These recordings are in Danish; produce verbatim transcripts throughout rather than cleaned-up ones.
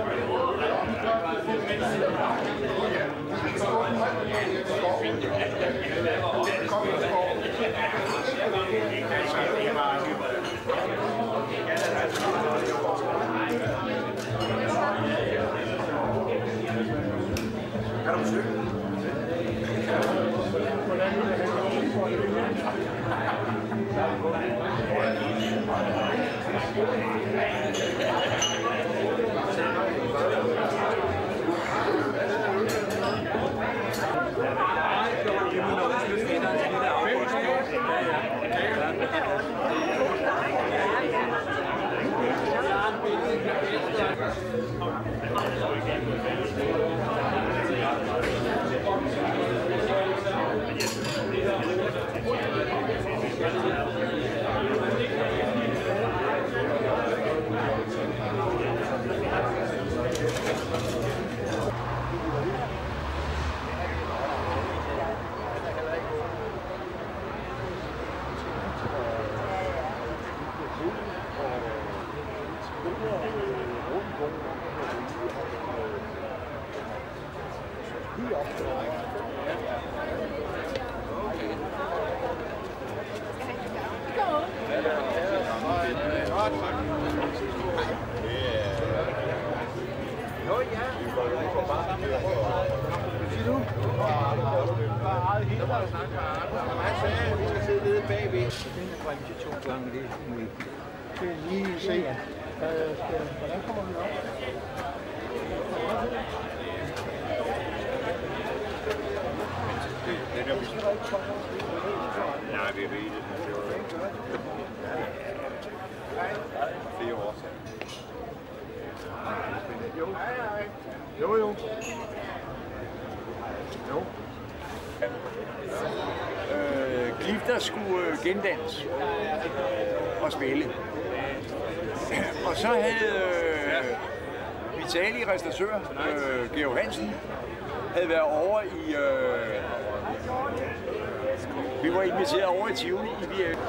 Kan du besøge? Lige se, hvordan kommer vi op? Nej, vi ved det. Fire år siden. Jo, jo. Jo. Øh, Clifter skulle øh, gendannes og spille. Og så havde øh, Vitali restauratør, øh, Georg Hansen, havde været over i... Øh, vi var inviteret over i Tivoli i V F.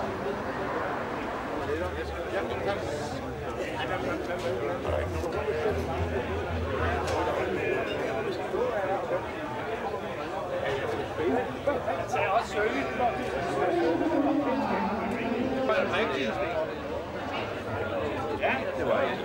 Jeg tager også søge. Ja, det var jeg.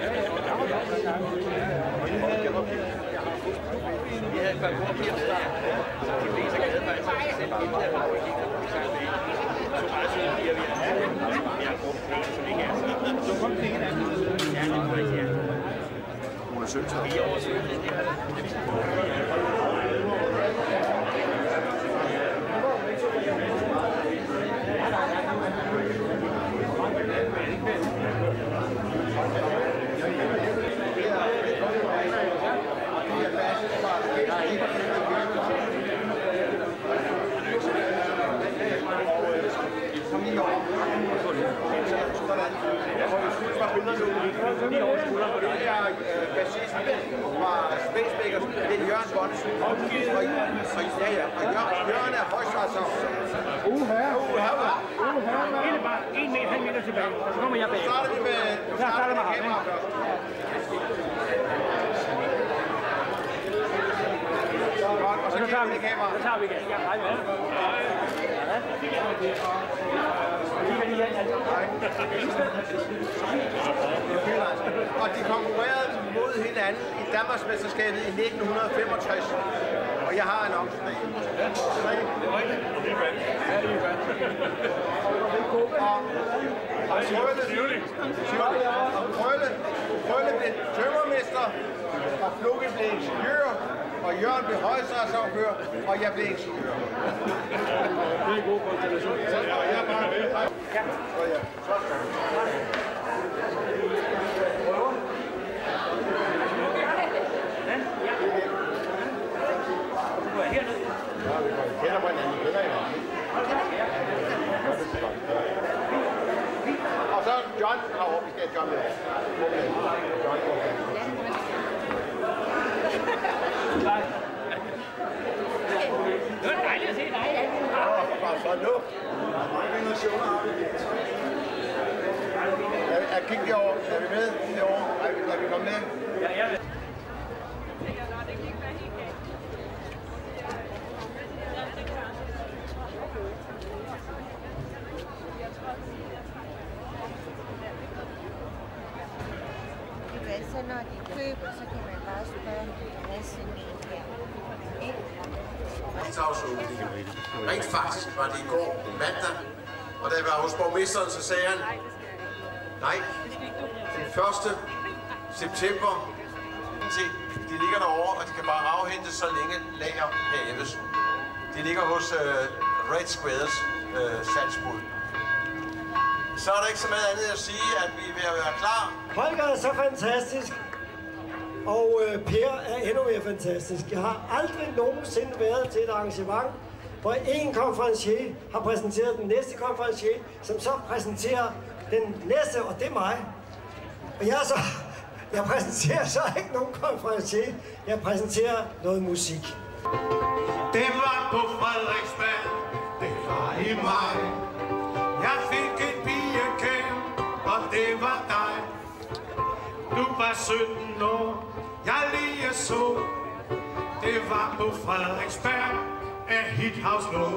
Vi havde et par gode piger med, så de blev så glade for, at jeg selv var inde der, og vi gik og sang med to meget søde piger, vi har vi har brugt penge, som ikke er så. Så kom penge der. Ja, det var ikke her. Hun er søgt. Fire år siden, det er Det er bassisten fra Spacebakers, det er Jørgen Bonnesen. Og ja, ja, og Jørgen er højstrætsår. Uha! Uha! det er bare en meter, halv meter tilbage, så kommer jeg bag. Så starter vi med, Så starter med ham, kamera først. Godt, og så Så tager vi det kamera. Så tager vi igen. Ja, hej med. Og de konkurrerede mod hinanden i Danmarksmesterskabet i nitten femogtres. Og jeg har en omslag. Og Krølle, og Krølle, Krølle blev tømmermester, og Flugge blev ingeniør, og Jørgen blev højestrætsordfører, og jeg blev ingeniør. Det er en god konstellation. Og jeg er bare med. Ja. Og ja, så skal Ja, vi kender på hinanden. Vi kender hinanden. Og så John herovre, vi skal have John med. John Det var dejligt at se dig. Bare så nu. Jeg, jeg kiggede derovre. Er vi med derovre? Er vi, er vi kommet med? Ja, ja. Så når de køber, så kan man bare spørge, om de kan have sådan en her. Rent faktisk var det i går mandag, og da jeg var hos borgmesteren, så sagde han, nej, den første september, til de ligger derovre, og de kan bare afhentes, så længe lager haves. De ligger hos uh, Red Squares uh, salgsbud. Så er der ikke så meget andet at sige, at vi er ved at være klar. Holger er så fantastisk, og øh, Per er endnu mere fantastisk. Jeg har aldrig nogensinde været til et arrangement, hvor en konferencier har præsenteret den næste konferencier, som så præsenterer den næste, og det er mig. Og jeg, så, jeg præsenterer så ikke nogen konferencier, jeg præsenterer noget musik. Det var på Frederiksberg, det var i maj. Jeg fik en pige kendt, og det var dig. Du var sytten år, jeg lige så. Det var på Frederiksberg af Hithouse lå.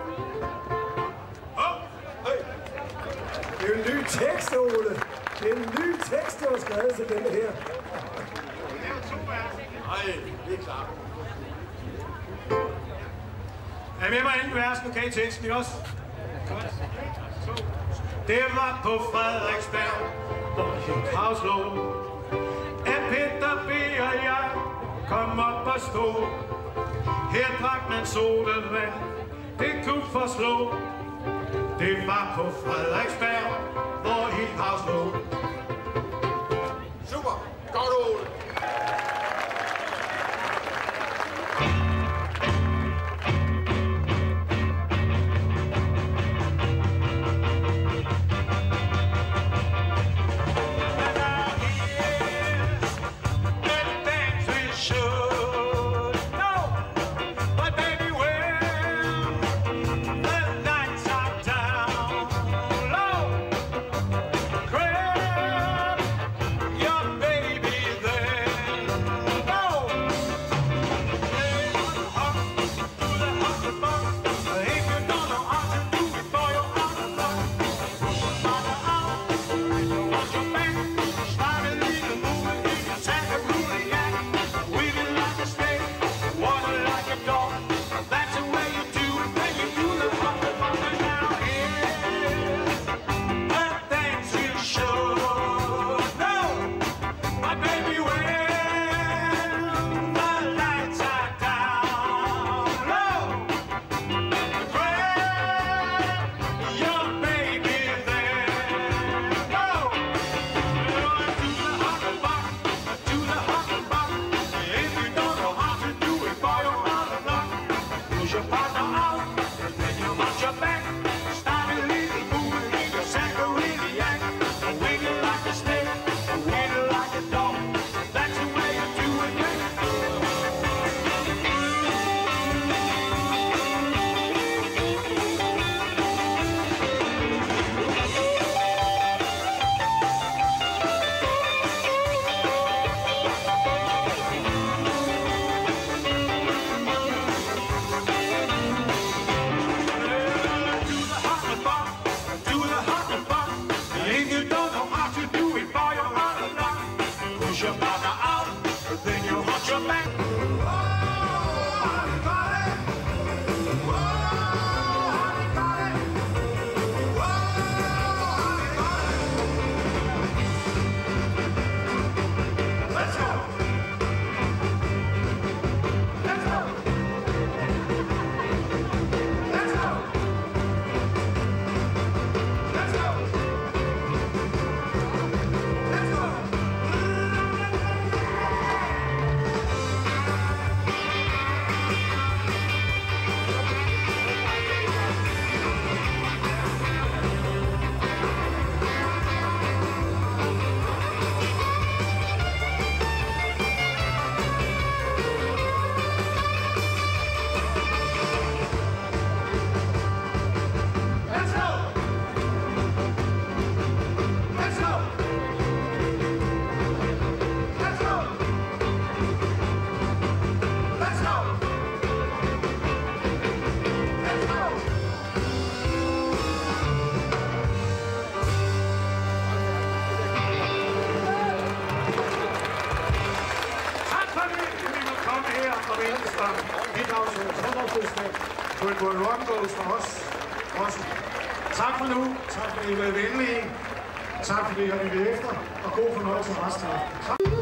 Oh, hey. Det er en ny tekst, Ole. Det er en ny tekst, du har skrevet til denne her. Nej, det er klart. Er I med mig inden vers? Nu kan I teksten, ikke også? Det var på Frederiksberg, hvor Hithouse lå. At Peter B. og jeg kom op og stå. Her drak man sodavand, det kunne forslå. Det var på Frederiksberg, hvor Hithouse lå. Super, godt Ole. Crazy. som bidrag til Trommerfødsdag på et World Rock Goes for os også. Tak for nu. Tak fordi I var venlige. Tak fordi I har lyttet efter. Og god fornøjelse resten af aftenen.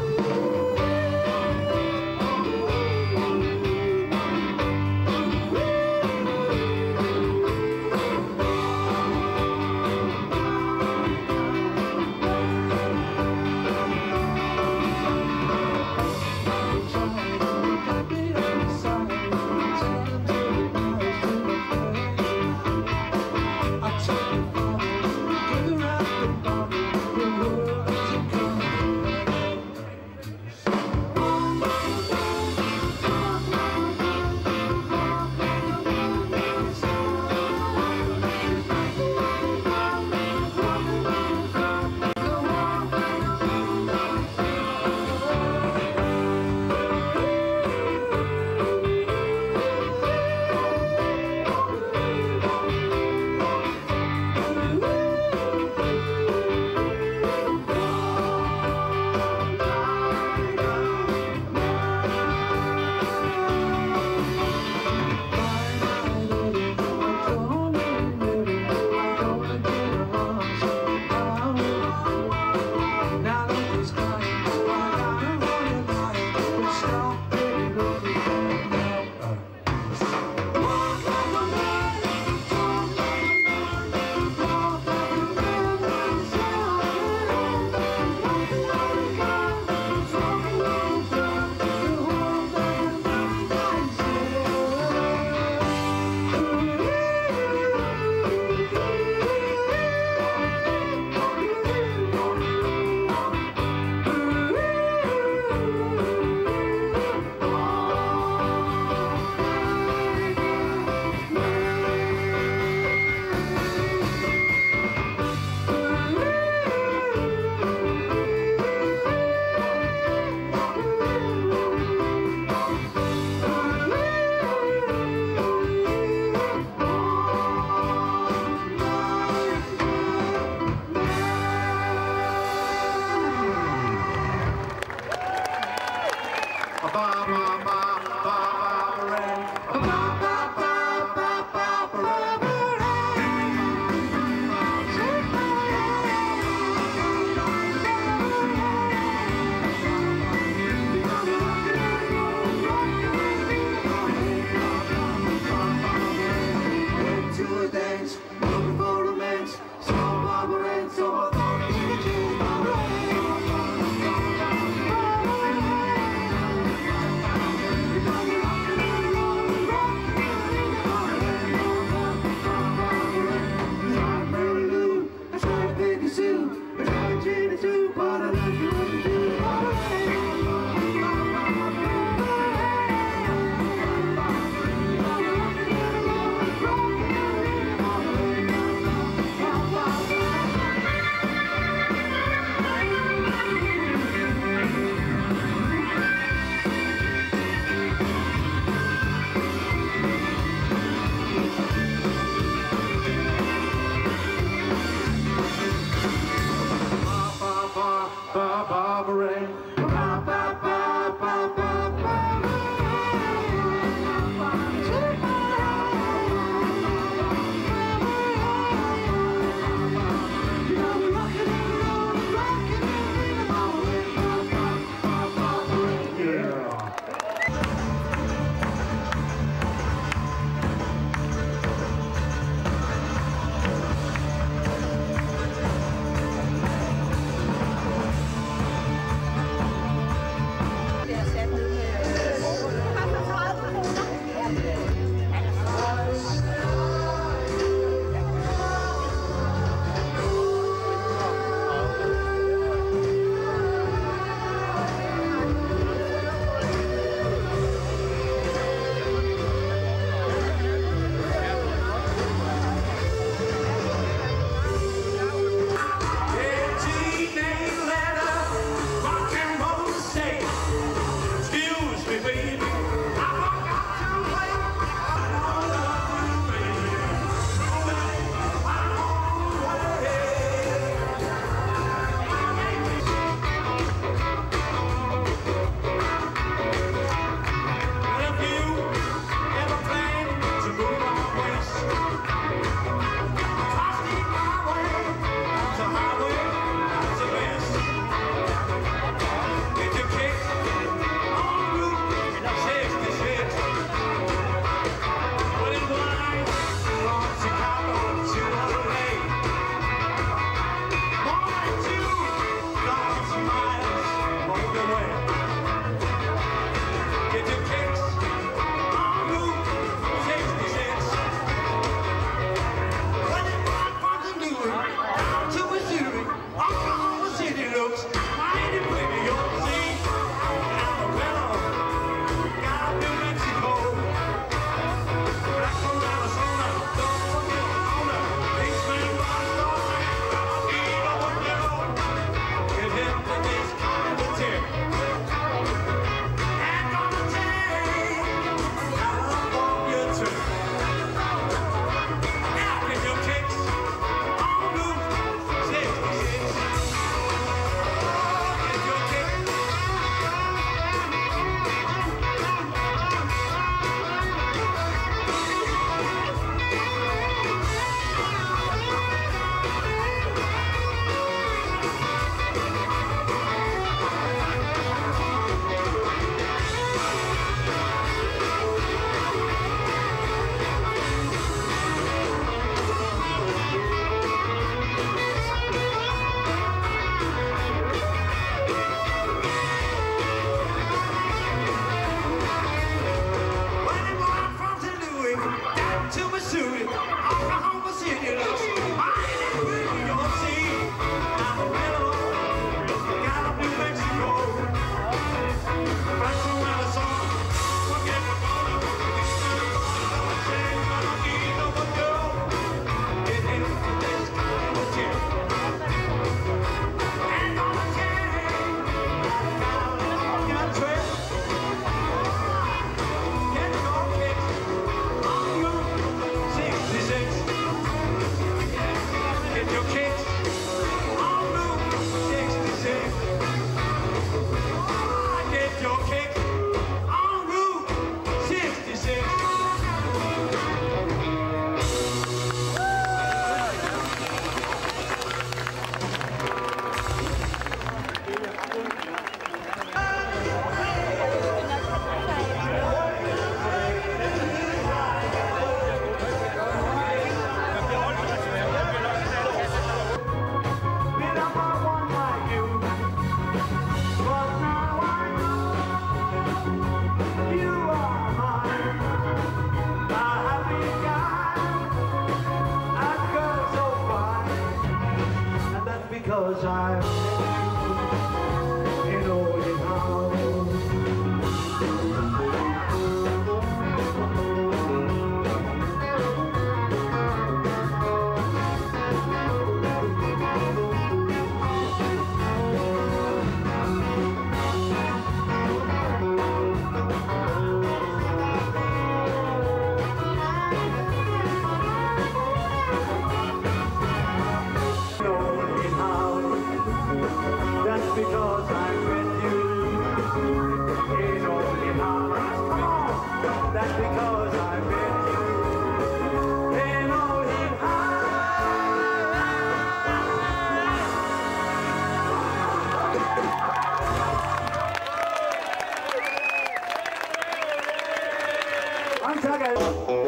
tak alle.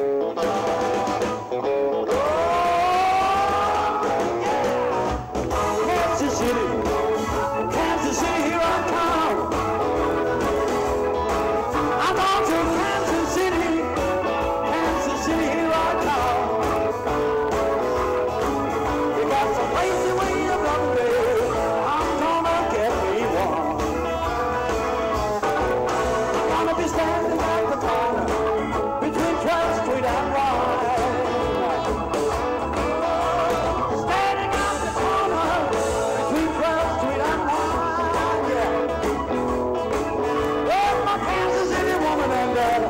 Kansas City, Kansas City, here I come. I'm on to Kansas City, Kansas City, here I come. You got some lazy way of loving me. I'm gonna get me one. I'm gonna be standing at the corner between twelfth Street and Wine. Standing at the corner between twelfth Street and Wine. Yeah. Well, my Kansas City woman and uh,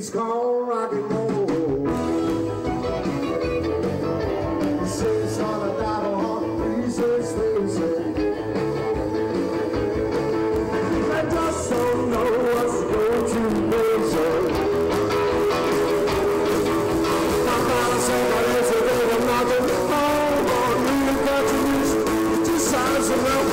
It's called rock and roll. Sits on a double on Jesus facing. I just don't know what's going to measure. I'm gonna say that it's a bit of nothing. Oh, oh, you got to use it. Just sounds enough.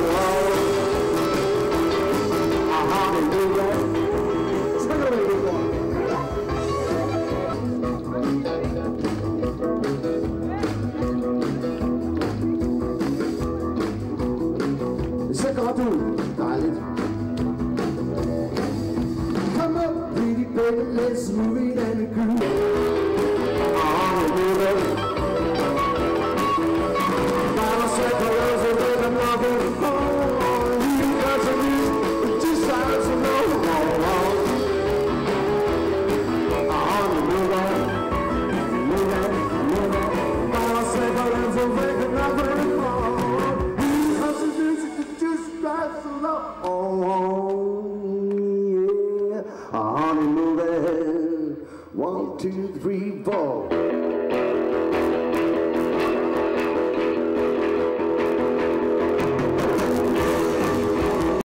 Come up, pretty baby, let's move it and groove. On the river, Mama said there was a river, nothing. Oh, you got to leave, two sides of no wall. On the river, river, river, Mama said there was a river, nothing. You got to leave, two sides of no wall. Honey, move it. One, two, three, four.